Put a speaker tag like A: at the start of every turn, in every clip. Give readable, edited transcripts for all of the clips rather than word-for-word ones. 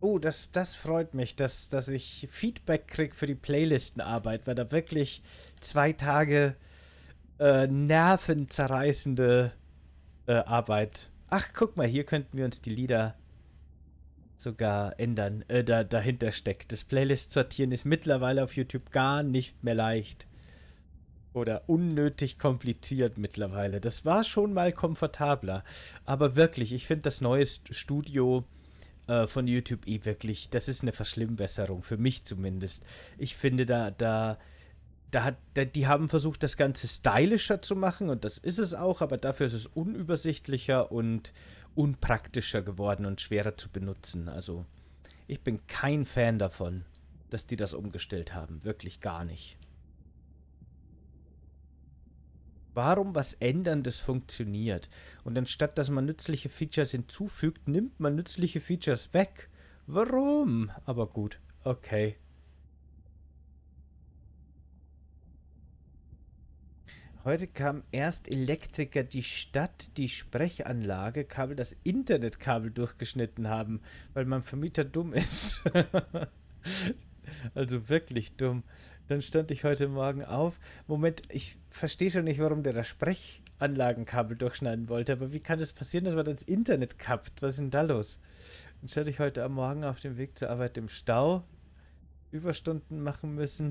A: Oh, das freut mich, dass ich Feedback krieg für die Playlistenarbeit, weil da wirklich 2 Tage nervenzerreißende Arbeit. Ach, guck mal, hier könnten wir uns die Lieder sogar ändern. Dahinter steckt. Das Playlist sortieren ist mittlerweile auf YouTube gar nicht mehr leicht. Oder unnötig kompliziert mittlerweile. Das war schon mal komfortabler. Aber wirklich, ich finde das neue Studio von YouTube wirklich, das ist eine Verschlimmbesserung, für mich zumindest. Ich finde, die haben versucht, das Ganze stylischer zu machen und das ist es auch, aber dafür ist es unübersichtlicher und unpraktischer geworden und schwerer zu benutzen. Also, ich bin kein Fan davon, dass die das umgestellt haben. Wirklich gar nicht. Warum was ändern, das funktioniert? Und anstatt, dass man nützliche Features hinzufügt, nimmt man nützliche Features weg. Warum? Aber gut, okay. Heute kam erst Elektriker die Stadt, die Sprechanlage-Kabel, das Internetkabel durchgeschnitten haben, weil mein Vermieter dumm ist. Also wirklich dumm. Dann stand ich heute Morgen auf. Moment, ich verstehe schon nicht, warum der das Sprechanlagenkabel durchschneiden wollte, aber wie kann es passieren, dass man das Internet kappt? Was ist denn da los? Dann stand ich heute am Morgen auf dem Weg zur Arbeit im Stau, Überstunden machen müssen.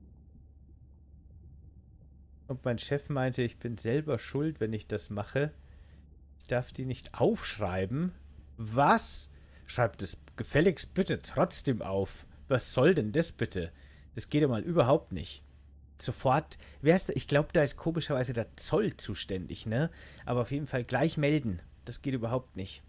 A: Und mein Chef meinte, ich bin selber schuld, wenn ich das mache. Ich darf die nicht aufschreiben. Was? Schreibt es gefälligst bitte trotzdem auf. Was soll denn das bitte? Das geht ja mal überhaupt nicht. Sofort, ich glaube, da ist komischerweise der Zoll zuständig, ne? Aber auf jeden Fall gleich melden. Das geht überhaupt nicht.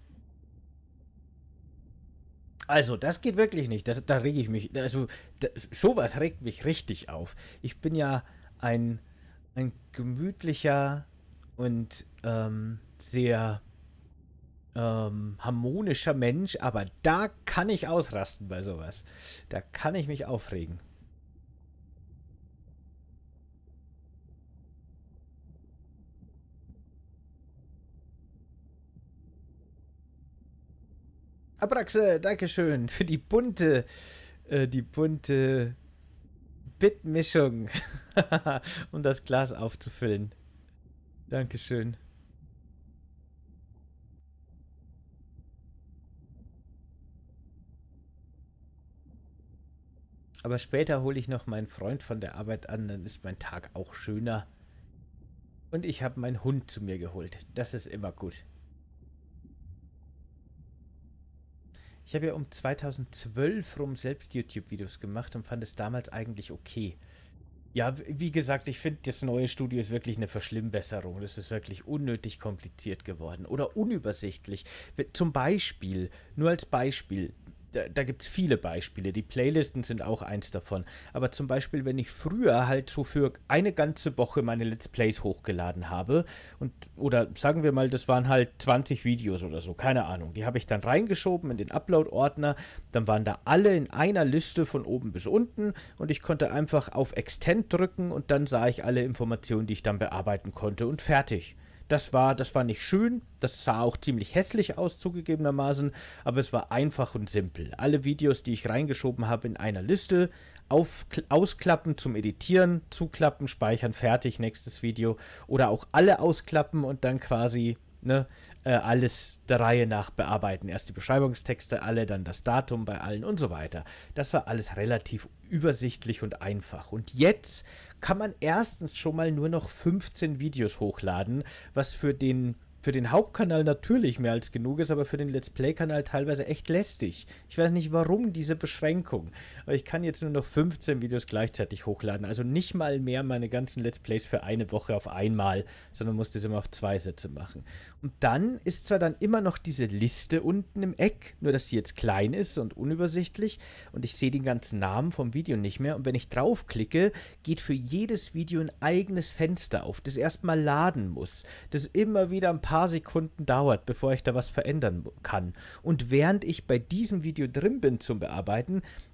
A: Also, das geht wirklich nicht. Da rege ich mich. Also, sowas regt mich richtig auf. Ich bin ja ein gemütlicher und sehr harmonischer Mensch, aber da kann ich ausrasten bei sowas. Da kann ich mich aufregen. Abraxe, Dankeschön für die bunte Bitmischung, um das Glas aufzufüllen. Dankeschön. Aber später hole ich noch meinen Freund von der Arbeit an, dann ist mein Tag auch schöner. Und ich habe meinen Hund zu mir geholt. Das ist immer gut. Ich habe ja um 2012 rum selbst YouTube-Videos gemacht und fand es damals eigentlich okay. Ja, wie gesagt, ich finde, das neue Studio ist wirklich eine Verschlimmbesserung. Das ist wirklich unnötig kompliziert geworden oder unübersichtlich. Zum Beispiel, nur als Beispiel, da gibt es viele Beispiele. Die Playlisten sind auch eins davon. Aber zum Beispiel, wenn ich früher halt so für eine ganze Woche meine Let's Plays hochgeladen habe oder sagen wir mal, das waren halt 20 Videos oder so, keine Ahnung. Die habe ich dann reingeschoben in den Upload-Ordner. Dann waren da alle in einer Liste von oben bis unten und ich konnte einfach auf Extend drücken und dann sah ich alle Informationen, die ich dann bearbeiten konnte und fertig. Das war nicht schön, das sah auch ziemlich hässlich aus, zugegebenermaßen, aber es war einfach und simpel. Alle Videos, die ich reingeschoben habe in einer Liste, ausklappen zum Editieren, zuklappen, speichern, fertig, nächstes Video. Oder auch alle ausklappen und dann quasi alles der Reihe nach bearbeiten. Erst die Beschreibungstexte, alle, dann das Datum bei allen und so weiter. Das war alles relativ übersichtlich und einfach. Und jetzt kann man erstens schon mal nur noch 15 Videos hochladen, was für den Hauptkanal natürlich mehr als genug ist, aber für den Let's Play-Kanal teilweise echt lästig. Ich weiß nicht, warum diese Beschränkung. Aber ich kann jetzt nur noch 15 Videos gleichzeitig hochladen. Also nicht mal mehr meine ganzen Let's Plays für eine Woche auf einmal, sondern muss das immer auf 2 Sätze machen. Und dann ist zwar dann immer noch diese Liste unten im Eck, nur dass sie jetzt klein ist und unübersichtlich und ich sehe den ganzen Namen vom Video nicht mehr. Und wenn ich draufklicke, geht für jedes Video ein eigenes Fenster auf, das erstmal laden muss, das immer wieder ein paar Sekunden dauert, bevor ich da was verändern kann. Und während ich bei diesem Video drin bin zum Bearbeiten,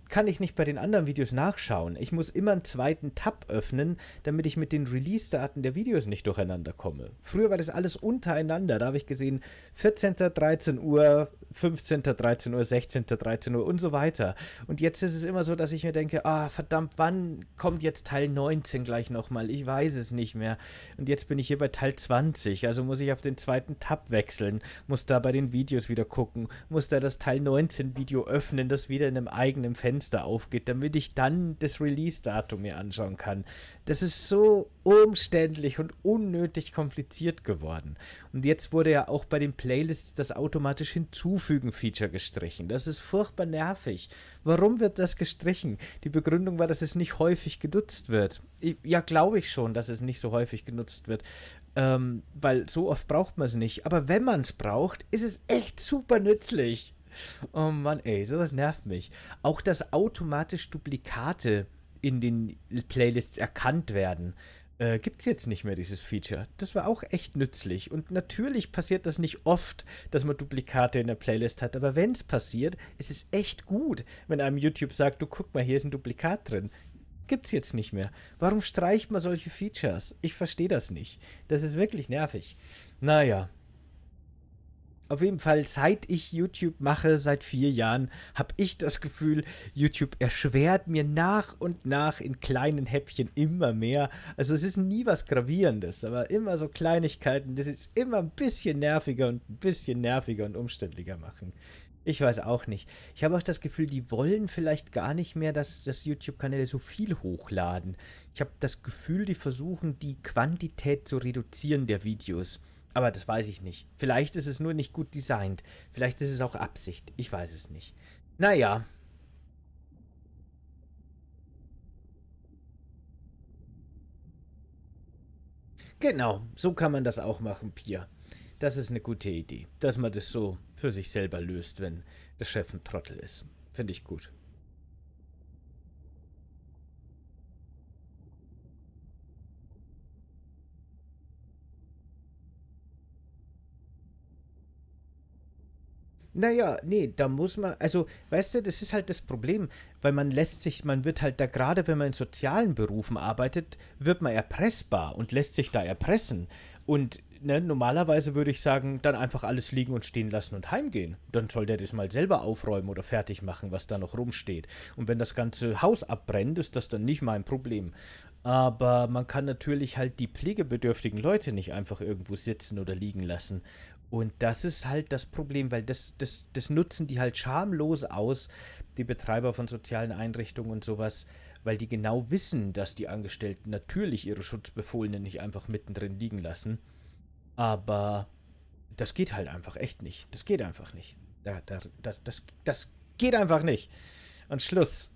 A: kann ich nicht bei den anderen Videos nachschauen. Ich muss immer einen zweiten Tab öffnen, damit ich mit den Release-Daten der Videos nicht durcheinander komme. Früher war das alles untereinander. Da habe ich gesehen 14. 13 Uhr, 15. 13 Uhr, 16. 13 Uhr und so weiter. Und jetzt ist es immer so, dass ich mir denke, ah, verdammt, wann kommt jetzt Teil 19 gleich nochmal? Ich weiß es nicht mehr. Und jetzt bin ich hier bei Teil 20, also muss ich auf den zweiten Tab wechseln, muss da bei den Videos wieder gucken, muss da das Teil 19 Video öffnen, das wieder in einem eigenen Fenster aufgeht, damit ich dann das Release-Datum mir anschauen kann. Das ist so umständlich und unnötig kompliziert geworden. Und jetzt wurde ja auch bei den Playlists das automatisch Hinzufügen-Feature gestrichen. Das ist furchtbar nervig. Warum wird das gestrichen? Die Begründung war, dass es nicht häufig genutzt wird. Ja, glaube ich schon, dass es nicht so häufig genutzt wird. Weil so oft braucht man es nicht. Aber wenn man es braucht, ist es echt super nützlich. Oh Mann, ey, sowas nervt mich. Auch dass automatisch Duplikate in den Playlists erkannt werden. Gibt es jetzt nicht mehr, dieses Feature. Das war auch echt nützlich. Und natürlich passiert das nicht oft, dass man Duplikate in der Playlist hat. Aber wenn es passiert, ist es echt gut, wenn einem YouTube sagt, du guck mal, hier ist ein Duplikat drin. Gibt's jetzt nicht mehr. Warum streicht man solche Features? Ich verstehe das nicht. Das ist wirklich nervig. Naja. Auf jeden Fall, seit ich YouTube mache, seit 4 Jahren, habe ich das Gefühl, YouTube erschwert mir nach und nach in kleinen Häppchen immer mehr. Also es ist nie was Gravierendes, aber immer so Kleinigkeiten, die es immer ein bisschen nerviger und umständlicher machen. Ich weiß auch nicht. Ich habe auch das Gefühl, die wollen vielleicht gar nicht mehr, dass YouTube-Kanäle so viel hochladen. Ich habe das Gefühl, die versuchen, die Quantität zu reduzieren der Videos. Aber das weiß ich nicht. Vielleicht ist es nur nicht gut designt. Vielleicht ist es auch Absicht. Ich weiß es nicht. Naja. Genau, so kann man das auch machen, Pia. Das ist eine gute Idee, dass man das so für sich selber löst, wenn der Chef ein Trottel ist. Finde ich gut. Naja, nee, da muss man, also, weißt du, das ist halt das Problem, weil man wird halt da, gerade wenn man in sozialen Berufen arbeitet, wird man erpressbar und lässt sich da erpressen. Und ne, normalerweise würde ich sagen, dann einfach alles liegen und stehen lassen und heimgehen. Dann soll der das mal selber aufräumen oder fertig machen, was da noch rumsteht. Und wenn das ganze Haus abbrennt, ist das dann nicht mein Problem. Aber man kann natürlich halt die pflegebedürftigen Leute nicht einfach irgendwo sitzen oder liegen lassen. Und das ist halt das Problem, weil das nutzen die halt schamlos aus, die Betreiber von sozialen Einrichtungen und sowas, weil die genau wissen, dass die Angestellten natürlich ihre Schutzbefohlenen nicht einfach mittendrin liegen lassen. Aber das geht halt einfach echt nicht. Das geht einfach nicht. Das geht einfach nicht. Und Schluss.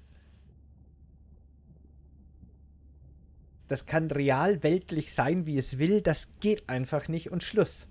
A: Das kann real weltlich sein, wie es will. Das geht einfach nicht. Und Schluss.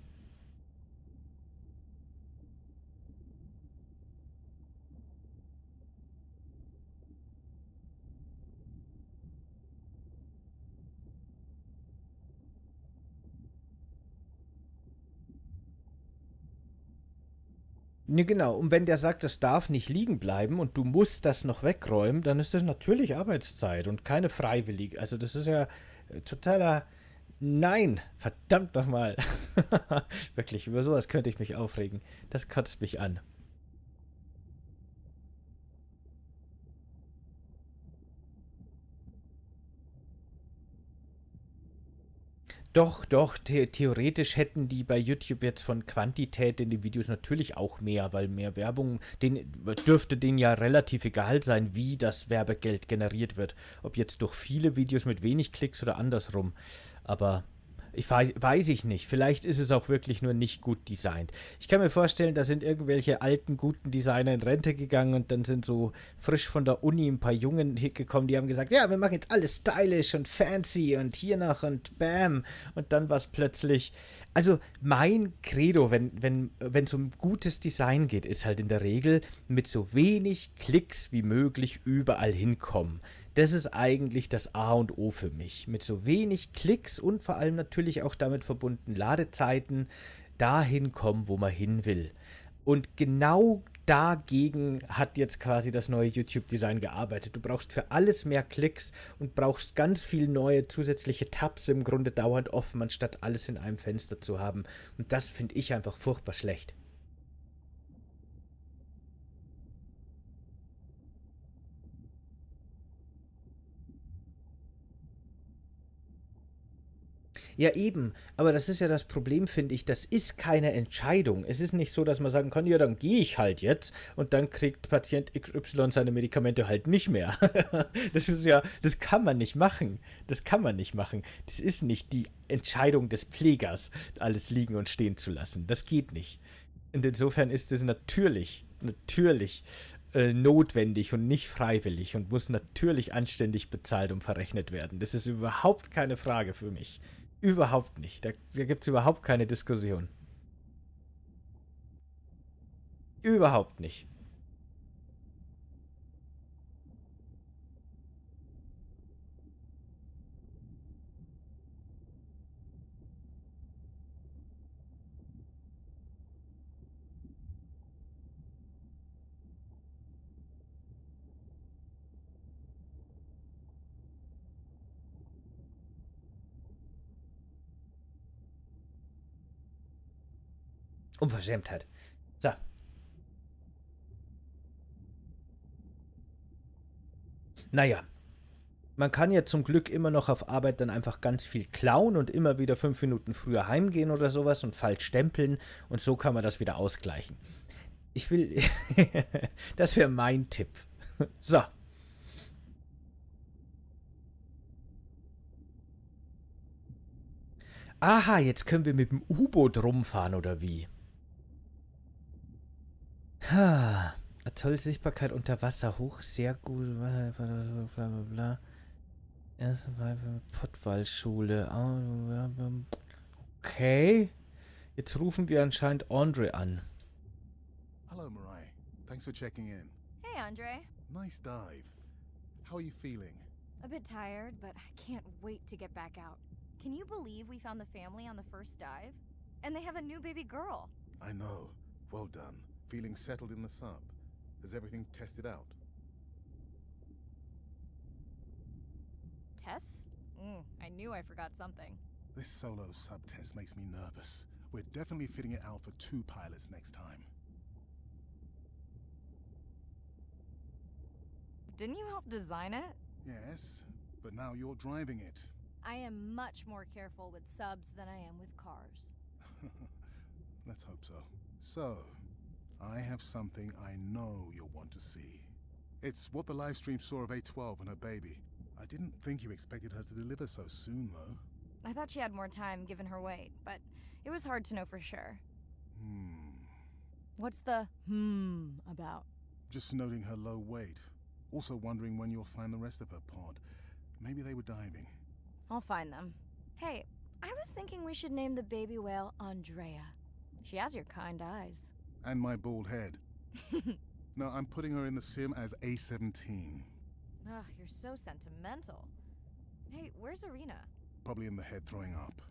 A: Ne, genau. Und wenn der sagt, das darf nicht liegen bleiben und du musst das noch wegräumen, dann ist das natürlich Arbeitszeit und keine freiwillige. Also das ist ja totaler Nein. Verdammt nochmal. Wirklich, über sowas könnte ich mich aufregen. Das kotzt mich an. Doch, doch, theoretisch hätten die bei YouTube jetzt von Quantität in den Videos natürlich auch mehr, weil mehr Werbung, dürfte denen ja relativ egal sein, wie das Werbegeld generiert wird. Ob jetzt durch viele Videos mit wenig Klicks oder andersrum. Aber weiß ich nicht. Vielleicht ist es auch wirklich nur nicht gut designt. Ich kann mir vorstellen, da sind irgendwelche alten, guten Designer in Rente gegangen und dann sind so frisch von der Uni ein paar Jungen hier gekommen, die haben gesagt, ja, wir machen jetzt alles stylisch und fancy und hier noch und bam. Und dann war es plötzlich. Also mein Credo, wenn es um gutes Design geht, ist halt in der Regel mit so wenig Klicks wie möglich überall hinkommen. Das ist eigentlich das A und O für mich. Mit so wenig Klicks und vor allem natürlich auch damit verbunden Ladezeiten dahin kommen, wo man hin will. Und genau dagegen hat jetzt quasi das neue YouTube-Design gearbeitet. Du brauchst für alles mehr Klicks und brauchst ganz viel neue zusätzliche Tabs im Grunde dauernd offen, anstatt alles in einem Fenster zu haben. Und das finde ich einfach furchtbar schlecht. Ja, eben. Aber das ist ja das Problem, finde ich. Das ist keine Entscheidung. Es ist nicht so, dass man sagen kann, ja, dann gehe ich halt jetzt und dann kriegt Patient XY seine Medikamente halt nicht mehr. Das ist ja, das kann man nicht machen. Das kann man nicht machen. Das ist nicht die Entscheidung des Pflegers, alles liegen und stehen zu lassen. Das geht nicht. Und insofern ist es natürlich notwendig und nicht freiwillig und muss natürlich anständig bezahlt und verrechnet werden. Das ist überhaupt keine Frage für mich. Überhaupt nicht. Da gibt es überhaupt keine Diskussion. Überhaupt nicht. Unverschämtheit. So. Naja. Man kann ja zum Glück immer noch auf Arbeit dann einfach ganz viel klauen und immer wieder 5 Minuten früher heimgehen oder sowas und falsch stempeln und so kann man das wieder ausgleichen. Ich will. Das wäre mein Tipp. So. Aha, jetzt können wir mit dem U-Boot rumfahren oder wie? Ha. Tolle Sichtbarkeit unter Wasser, hoch, sehr gut, bla bla bla. Erste Pottwaldschule. Okay. Jetzt rufen wir anscheinend Andre an.
B: Hello, Mirai. Thanks for checking in.
C: Hey, Andre.
B: Nice dive. How are you feeling?
C: A bit tired, but I can't wait to get back out. Can you believe we found the family on the first dive? And they have a new baby girl.
B: I know. Well done. Feeling settled in the sub. Has everything tested out?
C: Tess? I knew I forgot something.
B: This solo sub test makes me nervous. We're definitely fitting it out for 2 pilots next time.
C: Didn't you help design it?
B: Yes, but now you're driving it.
C: I am much more careful with subs than I am with cars.
B: Let's hope so. So, I have something I know you'll want to see. It's what the live stream saw of A12 and her baby. I didn't think you expected her to deliver so soon, though.
C: I thought she had more time given her weight, but it was hard to know for sure. What's the about?
B: Just noting her low weight. Also wondering when you'll find the rest of her pod. Maybe they were diving.
C: I'll find them. Hey, I was thinking we should name the baby whale Andrea. She has your kind eyes.
B: And my bald head. No, I'm putting her in the sim as A17.
C: Ugh, you're so sentimental. Hey, where's Arena?
B: Probably in the head throwing up.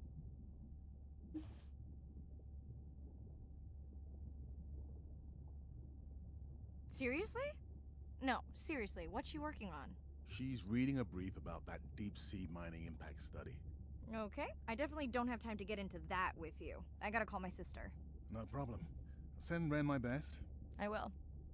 C: Seriously? No, seriously, what's she working on?
B: She's reading a brief about that deep-sea mining impact study.
C: Okay, I definitely don't have time to get into that with you. I gotta call my sister.
B: No problem. Send Ren my best.
C: I will.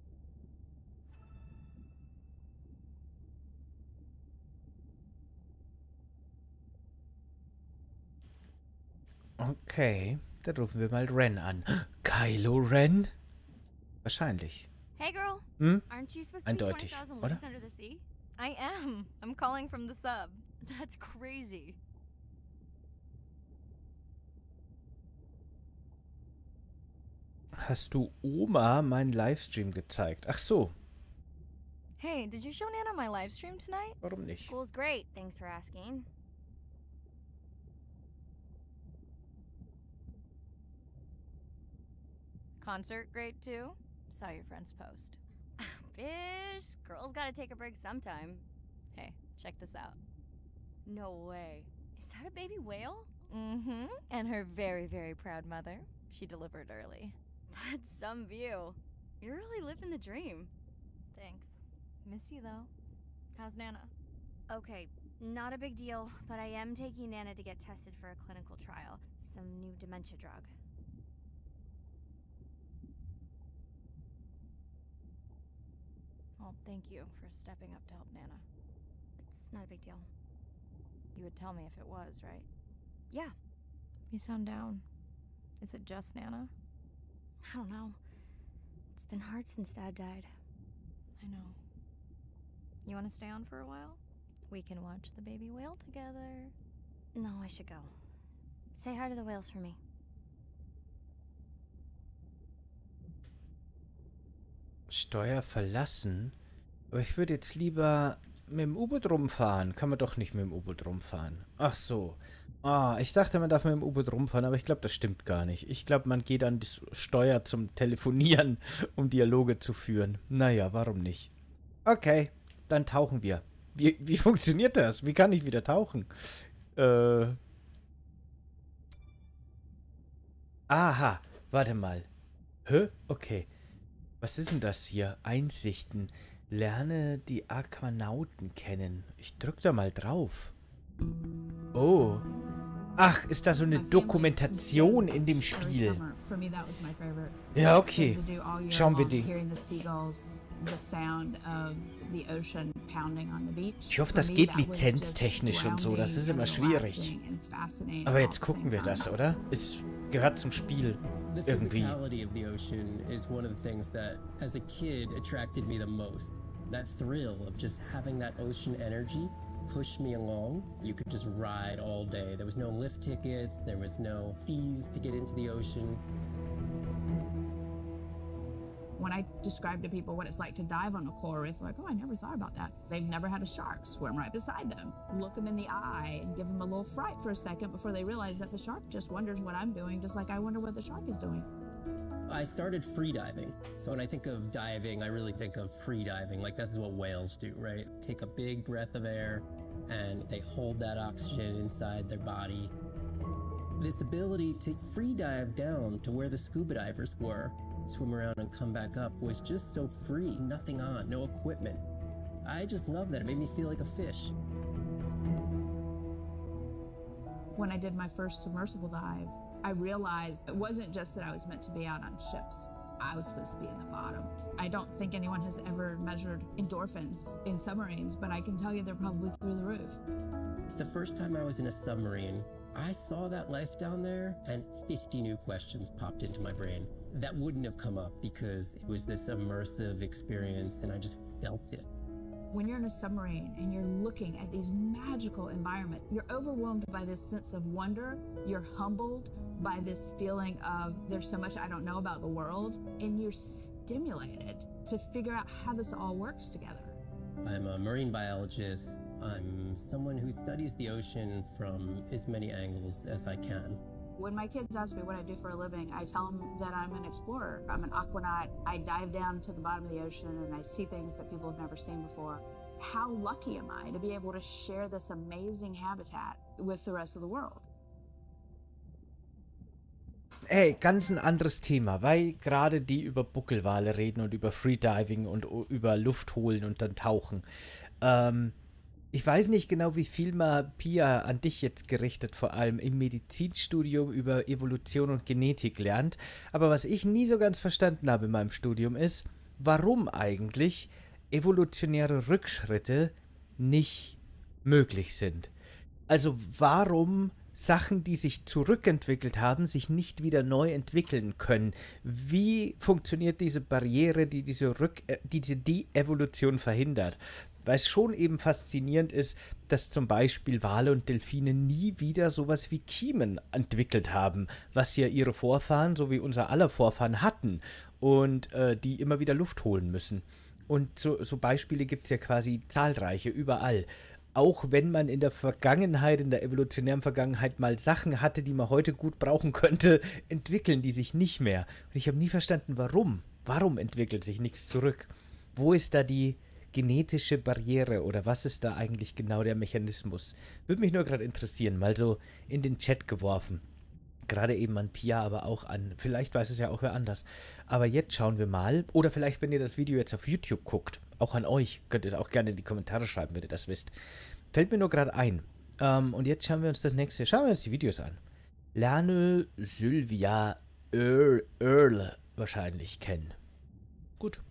A: Okay, dann rufen wir mal Ren an. Kylo Ren? Wahrscheinlich.
C: Hey girl,
A: Hm?
C: aren't you supposed to be
A: Eindeutig,
C: 20,000
A: oder?
C: leagues under the sea? I am. I'm calling from the sub. That's crazy.
A: Hast du Oma meinen Livestream gezeigt? Ach so,
C: Hey, did you show Nana my live stream tonight?
A: warum nicht?
C: School's great, thanks for asking. Concert great too? Saw your friend's post. Fish, girls gotta take a break sometime. Hey, check this out. No way. Is that a baby whale? Mm-hmm. And her very, very proud mother. She delivered early. That's some view. You're really living the dream. Thanks. Miss you, though. How's Nana? Okay, not a big deal, but I am taking Nana to get tested for a clinical trial. Some new dementia drug. Well, thank you for stepping up to help Nana. It's not a big deal. You would tell me if it was, right? Yeah. You sound down. Is it just Nana? I don't know. It's been hard since Dad died. I know. You want to stay on for a while? We can watch the baby whale together. No, I should go. Say hi to the whales for me.
A: Steuer verlassen? Aber ich würde jetzt lieber mit dem U-Boot rumfahren. Kann man doch nicht mit dem U-Boot rumfahren. Ach so. Ah, ich dachte, man darf mit dem U-Boot rumfahren, aber ich glaube, das stimmt gar nicht. Ich glaube, man geht an die Steuer zum Telefonieren, um Dialoge zu führen. Naja, warum nicht? Okay, dann tauchen wir. Wie funktioniert das? Wie kann ich wieder tauchen? Aha, warte mal. Hä? Okay. Was ist denn das hier? Einsichten. Lerne die Aquanauten kennen. Ich drück da mal drauf. Oh. Ach, ist da so eine Dokumentation in dem Spiel? Ja, okay. Schauen wir die. Ich hoffe, das geht lizenztechnisch und so. Das ist immer schwierig. Aber jetzt gucken wir das, oder? Es gehört zum Spiel.
D: The physicality of the ocean is one of the things that, as a kid, attracted me the most. That thrill of just having that ocean energy push me along. You could just ride all day. There was no lift tickets, there was no fees to get into the ocean.
E: When I describe to people what it's like to dive on a coral reef, they're like, oh, I never thought about that. They've never had a shark swim right beside them. Look them in the eye and give them a little fright for a second before they realize that the shark just wonders what I'm doing, just like I wonder what the shark is doing.
D: I started free diving. So when I think of diving, I really think of free diving. Like, this is what whales do, right? Take a big breath of air and they hold that oxygen inside their body. This ability to free dive down to where the scuba divers were, swim around and come back up, was just so free. Nothing on, no equipment. I just love that. It made me feel like a fish.
E: When I did my first submersible dive, I realized it wasn't just that I was meant to be out on ships. I was supposed to be in the bottom. I don't think anyone has ever measured endorphins in submarines, but I can tell you they're probably through the roof.
D: The first time I was in a submarine, I saw that life down there and 50 new questions popped into my brain that wouldn't have come up because it was this immersive experience and I just felt it.
E: When you're in a submarine and you're looking at these magical environments, you're overwhelmed by this sense of wonder. You're humbled by this feeling of there's so much I don't know about the world, and you're stimulated to figure out how this all works together.
D: I'm a marine biologist. I'm someone who studies the ocean from as many angles as I can.
E: When my kids ask me what I do for a living, I tell them that I'm an explorer. I'm an aquanaut. I dive down to the bottom of the ocean and I see things that people have never seen before. How lucky am I to be able to share this amazing habitat with the rest of the world?
A: Hey, ganz ein anderes Thema, weil gerade die über Buckelwale reden und über Freediving und über Luft holen und dann tauchen. Ich weiß nicht genau, wie viel mal Pia an dich jetzt gerichtet, vor allem im Medizinstudium über Evolution und Genetik lernt. Aber was ich nie so ganz verstanden habe in meinem Studium ist, warum eigentlich evolutionäre Rückschritte nicht möglich sind. Also warum Sachen, die sich zurückentwickelt haben, sich nicht wieder neu entwickeln können. Wie funktioniert diese Barriere, die diese De-Evolution verhindert? Weil es schon eben faszinierend ist, dass zum Beispiel Wale und Delfine nie wieder sowas wie Kiemen entwickelt haben, was ja ihre Vorfahren, so wie unser aller Vorfahren hatten und die immer wieder Luft holen müssen. Und so Beispiele gibt es ja quasi zahlreiche, überall. Auch wenn man in der Vergangenheit, in der evolutionären Vergangenheit mal Sachen hatte, die man heute gut brauchen könnte, entwickeln die sich nicht mehr. Und ich habe nie verstanden, warum. Warum entwickelt sich nichts zurück? Wo ist da die genetische Barriere oder was ist da eigentlich genau der Mechanismus? Würde mich nur gerade interessieren, mal so in den Chat geworfen. Gerade eben an Pia, aber auch an, vielleicht weiß es ja auch wer anders. Aber jetzt schauen wir mal, oder vielleicht, wenn ihr das Video jetzt auf YouTube guckt, auch an euch, könnt ihr es auch gerne in die Kommentare schreiben, wenn ihr das wisst. Fällt mir nur gerade ein. Und jetzt schauen wir uns das nächste, schauen wir uns die Videos an. Lerne Sylvia Earle wahrscheinlich kennen. Gut.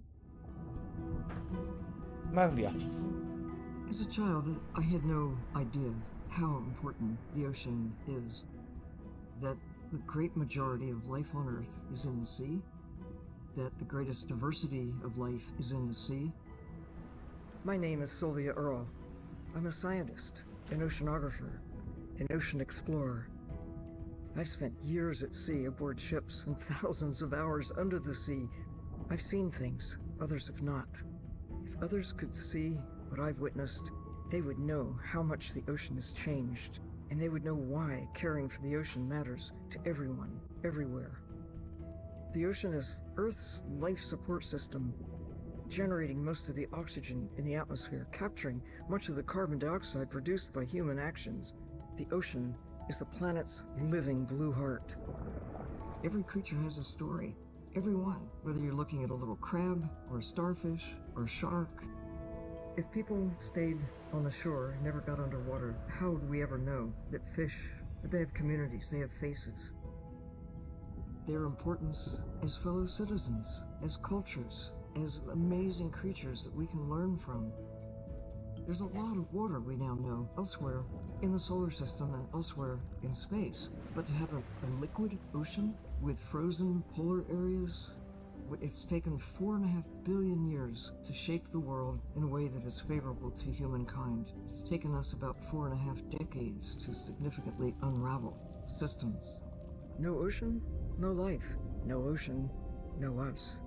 A: Machen wir.
F: As a child, I had no idea how important the ocean is. That the great majority of life on Earth is in the sea. That the greatest diversity of life is in the sea. My name is Sylvia Earle. I'm a scientist, an oceanographer, an ocean explorer. I've spent years at sea aboard ships and thousands of hours under the sea. I've seen things others have not. If others could see what I've witnessed, they would know how much the ocean has changed, and they would know why caring for the ocean matters to everyone, everywhere. The ocean is Earth's life support system, generating most of the oxygen in the atmosphere, capturing much of the carbon dioxide produced by human actions. The ocean is the planet's living blue heart. Every creature has a story. Every one, whether you're looking at a little crab, or a starfish, or a shark. If people stayed on the shore and never got underwater, how would we ever know that fish, that they have communities, they have faces? Their importance as fellow citizens, as cultures, as amazing creatures that we can learn from. There's a lot of water we now know elsewhere in the solar system and elsewhere in space. But to have a liquid ocean with frozen polar areas, it's taken 4.5 billion years to shape the world in a way that is favorable to humankind. It's taken us about 4.5 decades to significantly unravel systems. No ocean, no life. No ocean, no us.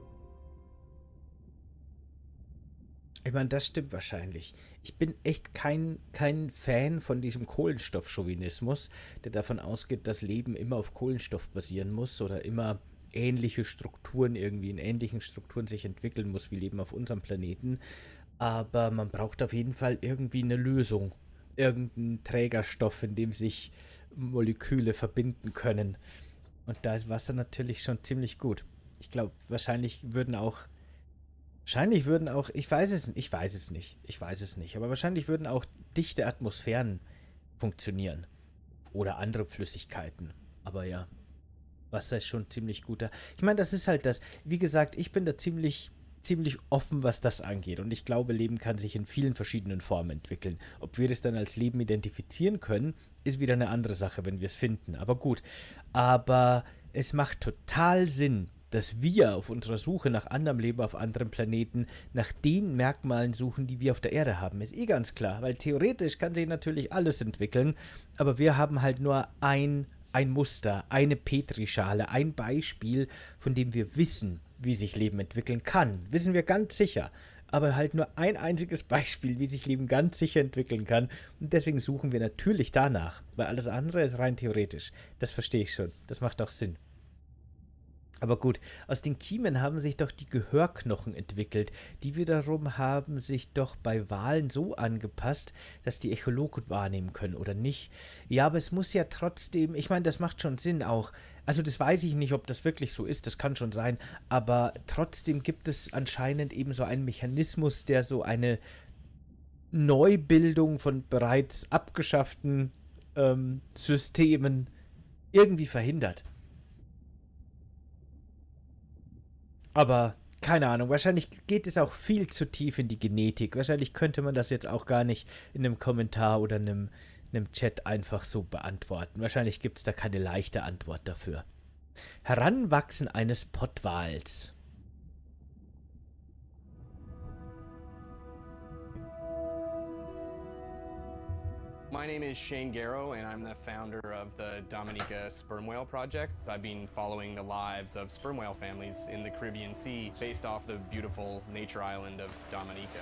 A: Ich meine, das stimmt wahrscheinlich. Ich bin echt kein Fan von diesem Kohlenstoffchauvinismus, der davon ausgeht, dass Leben immer auf Kohlenstoff basieren muss oder immer ähnliche Strukturen irgendwie in ähnlichen Strukturen sich entwickeln muss wie Leben auf unserem Planeten. Aber man braucht auf jeden Fall irgendwie eine Lösung. Irgendeinen Trägerstoff, in dem sich Moleküle verbinden können. Und da ist Wasser natürlich schon ziemlich gut. Ich glaube, wahrscheinlich würden auch, ich weiß es nicht, aber wahrscheinlich würden auch dichte Atmosphären funktionieren. Oder andere Flüssigkeiten. Aber ja, Wasser ist schon ziemlich guter. Ich meine, das ist halt das. Wie gesagt, ich bin da ziemlich offen, was das angeht. Und ich glaube, Leben kann sich in vielen verschiedenen Formen entwickeln. Ob wir das dann als Leben identifizieren können, ist wieder eine andere Sache, wenn wir es finden. Aber gut. Aber es macht total Sinn, dass wir auf unserer Suche nach anderem Leben auf anderen Planeten nach den Merkmalen suchen, die wir auf der Erde haben. Ist eh ganz klar, weil theoretisch kann sich natürlich alles entwickeln, aber wir haben halt nur ein Muster, eine Petrischale, ein Beispiel, von dem wir wissen, wie sich Leben entwickeln kann. Wissen wir ganz sicher. Aber halt nur ein einziges Beispiel, wie sich Leben ganz sicher entwickeln kann. Und deswegen suchen wir natürlich danach, weil alles andere ist rein theoretisch. Das verstehe ich schon. Das macht auch Sinn. Aber gut, aus den Kiemen haben sich doch die Gehörknochen entwickelt. Die wiederum haben sich doch bei Walen so angepasst, dass die Echoloten wahrnehmen können, oder nicht? Ja, aber es muss ja trotzdem, ich meine, das macht schon Sinn auch. Also das weiß ich nicht, ob das wirklich so ist, das kann schon sein. Aber trotzdem gibt es anscheinend eben so einen Mechanismus, der so eine Neubildung von bereits abgeschafften Systemen irgendwie verhindert. Aber keine Ahnung, wahrscheinlich geht es auch viel zu tief in die Genetik. Wahrscheinlich könnte man das jetzt auch gar nicht in einem Kommentar oder einem Chat einfach so beantworten. Wahrscheinlich gibt es da keine leichte Antwort dafür. Heranwachsen eines Pottwals.
G: My name is Shane Garrow, and I'm the founder of the Dominica Sperm Whale Project. I've been following the lives of sperm whale families in the Caribbean Sea based off the beautiful nature island of Dominica.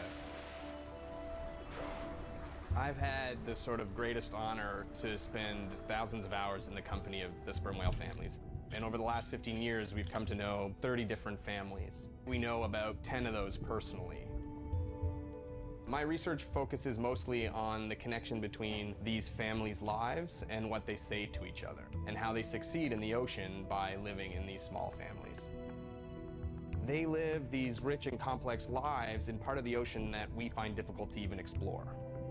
G: I've had the sort of greatest honor to spend thousands of hours in the company of the sperm whale families. And over the last 15 years, we've come to know 30 different families. We know about 10 of those personally. My research focuses mostly on the connection between these families' lives and what they say to each other, and how they succeed in the ocean by living in these small families. They live these rich and complex lives in part of the ocean that we find difficult to even explore.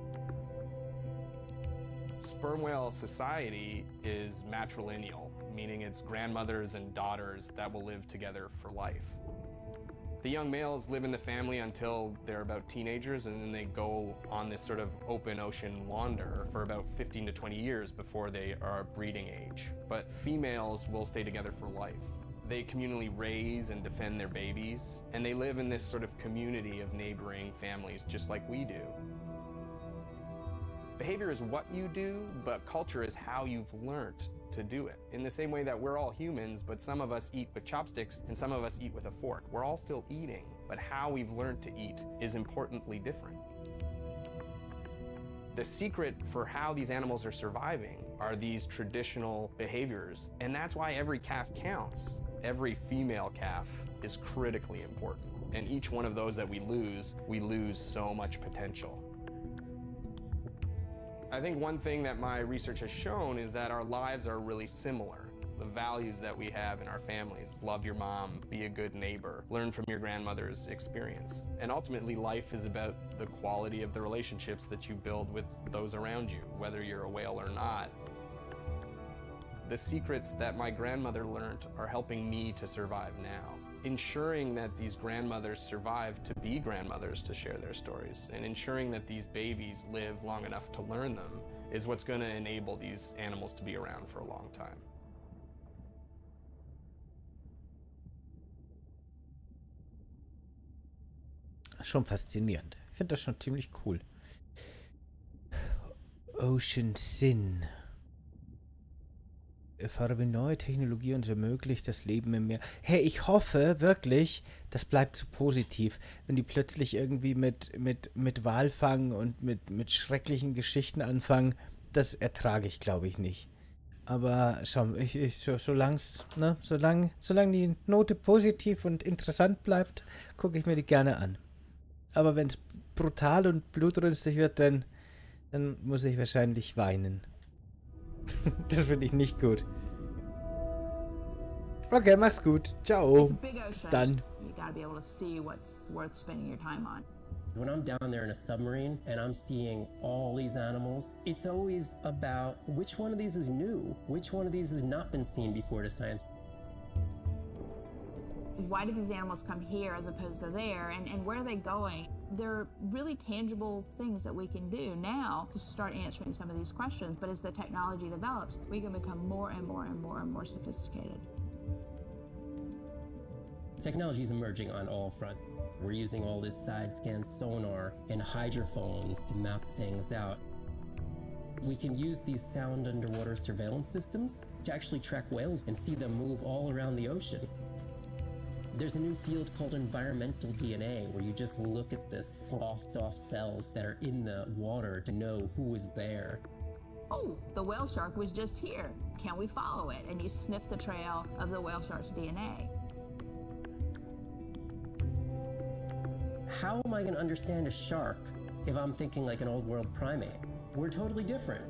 G: Sperm whale society is matrilineal, meaning it's grandmothers and daughters that will live together for life. The young males live in the family until they're about teenagers, and then they go on this sort of open ocean wander for about 15 to 20 years before they are breeding age. But females will stay together for life. They communally raise and defend their babies, and they live in this sort of community of neighboring families just like we do. Behavior is what you do, but culture is how you've learned to do it. In the same way that we're all humans, but some of us eat with chopsticks and some of us eat with a fork. We're all still eating, but how we've learned to eat is importantly different. The secret for how these animals are surviving are these traditional behaviors, and that's why every calf counts. Every female calf is critically important, and each one of those that we lose so much potential. I think one thing that my research has shown is that our lives are really similar. The values that we have in our families, love your mom, be a good neighbor, learn from your grandmother's experience. And ultimately, life is about the quality of the relationships that you build with those around you, whether you're a whale or not. The secrets that my grandmother learned are helping me to survive now. Ensuring that these grandmothers survive to be grandmothers to share their stories, and ensuring that these babies live long enough to learn them is what's going to enable these animals to be around for a long time.
A: Schon faszinierend. Ich finde das schon ziemlich cool. Ocean Sin. Erfahre, wie neue Technologie uns ermöglicht, das Leben im Meer. Hey, ich hoffe wirklich, das bleibt so positiv. Wenn die plötzlich irgendwie mit Walfang und mit schrecklichen Geschichten anfangen, das ertrage ich, glaube ich, nicht. Aber schau, solange die Note positiv und interessant bleibt, gucke ich mir die gerne an. Aber wenn es brutal und blutrünstig wird, dann muss ich wahrscheinlich weinen. Das finde ich nicht gut. Okay, mach's gut. Ciao. Bis dann.
E: You gotta be able to see what's worth spending your time on.
D: When I'm down there in a submarine and I'm seeing all these animals, it's always about which one of these is new, which one of these has not been seen before to science.
E: Why did these animals come here as opposed to there, and where are they going? There are really tangible things that we can do now to start answering some of these questions, but as the technology develops, we can become more and more and more and more sophisticated.
D: Technology is emerging on all fronts. We're using all this side-scan sonar and hydrophones to map things out. We can use these sound underwater surveillance systems to actually track whales and see them move all around the ocean. There's a new field called environmental DNA, where you just look at the sloughed off cells that are in the water to know who is there.
E: Oh, the whale shark was just here. Can we follow it? And you sniff the trail of the whale shark's DNA.
D: How am I going to understand a shark if I'm thinking like an old world primate? We're totally different.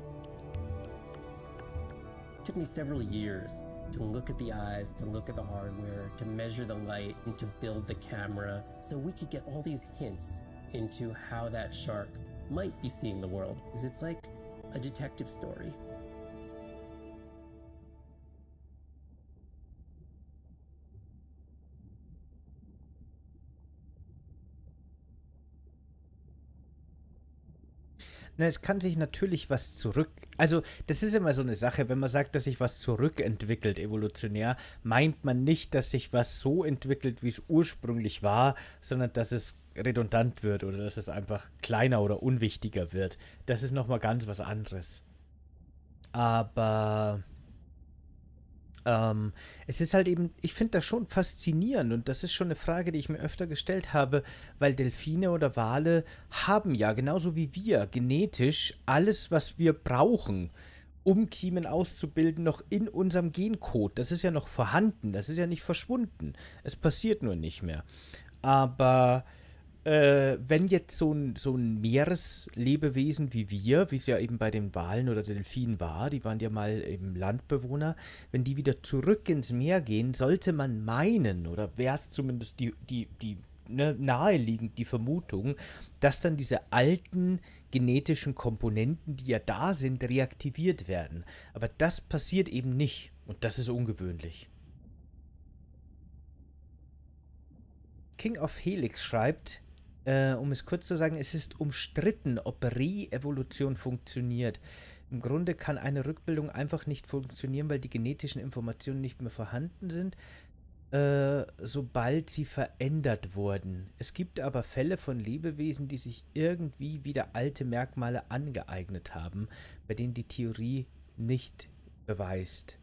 D: It took me several years to look at the eyes, to look at the hardware, to measure the light, and to build the camera, so we could get all these hints into how that shark might be seeing the world. Because it's like a detective story.
A: Na, es kann sich natürlich was zurück... Also, das ist immer so eine Sache, wenn man sagt, dass sich was zurückentwickelt, evolutionär, meint man nicht, dass sich was so entwickelt, wie es ursprünglich war, sondern dass es redundant wird oder dass es einfach kleiner oder unwichtiger wird. Das ist nochmal ganz was anderes. Aber... es ist halt eben, ich finde das schon faszinierend und das ist schon eine Frage, die ich mir öfter gestellt habe, weil Delfine oder Wale haben ja, genauso wie wir, genetisch alles, was wir brauchen, um Kiemen auszubilden, noch in unserem Gencode. Das ist ja noch vorhanden, das ist ja nicht verschwunden. Es passiert nur nicht mehr. Aber wenn jetzt so ein Meereslebewesen wie wir, wie es ja eben bei den Walen oder Delfinen war, die waren ja mal eben Landbewohner, wenn die wieder zurück ins Meer gehen, sollte man meinen, oder wäre es zumindest naheliegend die Vermutung, dass dann diese alten genetischen Komponenten, die ja da sind, reaktiviert werden. Aber das passiert eben nicht. Und das ist ungewöhnlich. King of Helix schreibt, um es kurz zu sagen, es ist umstritten, ob Re-Evolution funktioniert. Im Grunde kann eine Rückbildung einfach nicht funktionieren, weil die genetischen Informationen nicht mehr vorhanden sind, sobald sie verändert wurden. Es gibt aber Fälle von Lebewesen, die sich irgendwie wieder alte Merkmale angeeignet haben, bei denen die Theorie nicht beweist.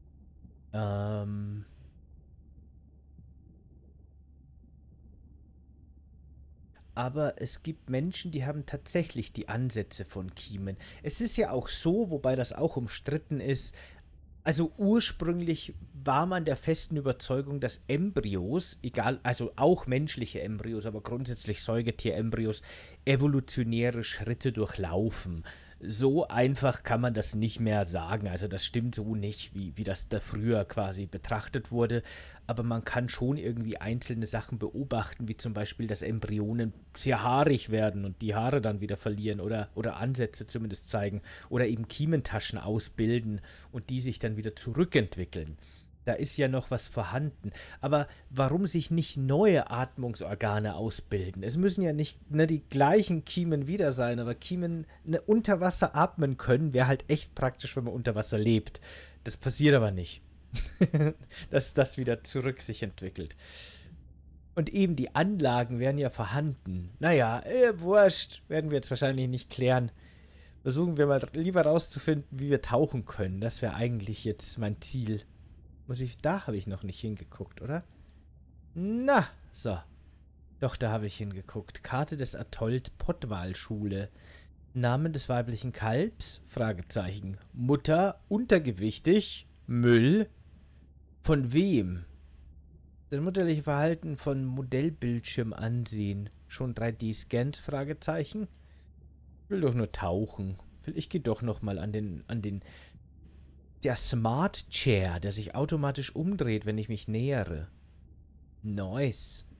A: Aber es gibt Menschen, die haben tatsächlich die Ansätze von Kiemen. Es ist ja auch so, wobei das auch umstritten ist, also ursprünglich war man der festen Überzeugung, dass Embryos, egal, also auch menschliche Embryos, aber grundsätzlich Säugetierembryos, evolutionäre Schritte durchlaufen. So einfach kann man das nicht mehr sagen. Also das stimmt so nicht, wie das da früher quasi betrachtet wurde. Aber man kann schon irgendwie einzelne Sachen beobachten, wie zum Beispiel, dass Embryonen sehr haarig werden und die Haare dann wieder verlieren oder Ansätze zumindest zeigen. Oder eben Kiementaschen ausbilden und die sich dann wieder zurückentwickeln. Da ist ja noch was vorhanden. Aber warum sich nicht neue Atmungsorgane ausbilden? Es müssen ja nicht die gleichen Kiemen wieder sein, aber Kiemen unter Wasser atmen können, wäre halt echt praktisch, wenn man unter Wasser lebt. Das passiert aber nicht. Dass das wieder zurück sich entwickelt. Und eben die Anlagen wären ja vorhanden. Naja, wurscht. Werden wir jetzt wahrscheinlich nicht klären. Versuchen wir mal lieber rauszufinden, wie wir tauchen können. Das wäre eigentlich jetzt mein Ziel. Da habe ich noch nicht hingeguckt, oder? Na, so. Doch, da habe ich hingeguckt. Karte des Atolls Pottwal-Schule. Namen des weiblichen Kalbs? Fragezeichen. Mutter, untergewichtig. Müll. Von wem? Das mutterliche Verhalten von Modellbildschirm ansehen. Schon 3D-Scans? Fragezeichen. Ich will doch nur tauchen. Ich gehe doch noch mal an den der Smart Chair, der sich automatisch umdreht, wenn ich mich nähere. Nice.